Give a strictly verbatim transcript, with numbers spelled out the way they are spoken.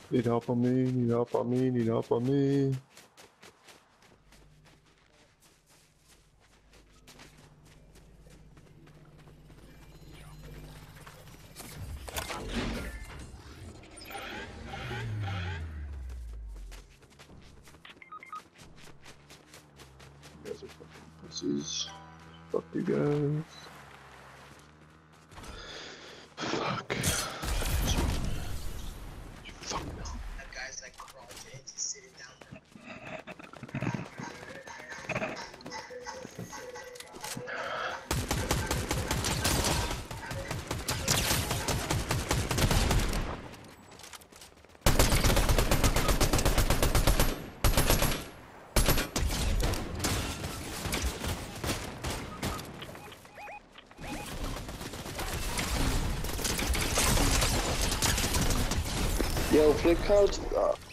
Need help on me, need help on me, need help on me. You guys are fucking pussies. Fuck you guys. Fuck. Fuck no. That guy's like crawling in, he's sitting down. Yo, flick out. Uh,